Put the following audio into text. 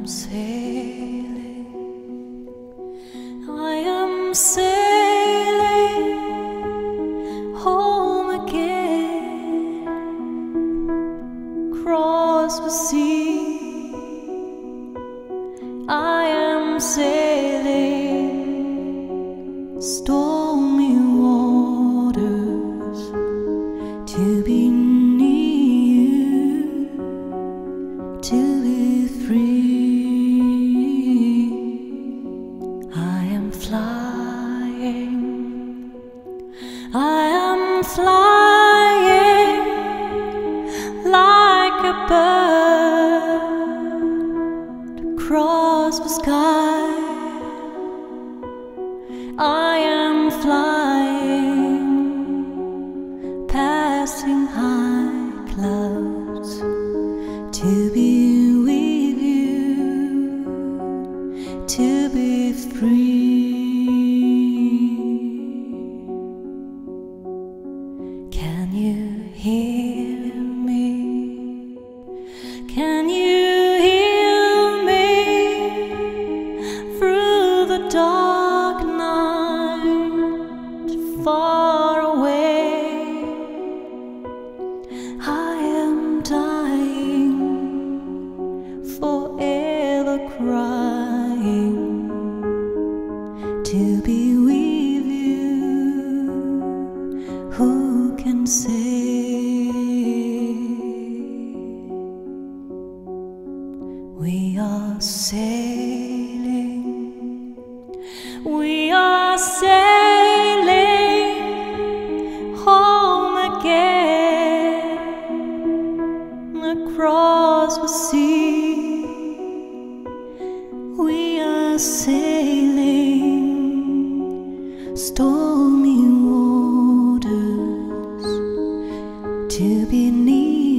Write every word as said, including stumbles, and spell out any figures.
sailing, I am sailing home again, across the sea. I am sailing stormy waters to be near you, to be free. I am flying, I am flying like a bird across the sky. I am flying, passing high clouds to be with you, to be free. Can you hear me? Can you hear me through the dark night, far away? I am dying, forever crying, to be with you. Who can say? We are sailing, we are sailing home again, across the sea. We are sailing stormy waters to be near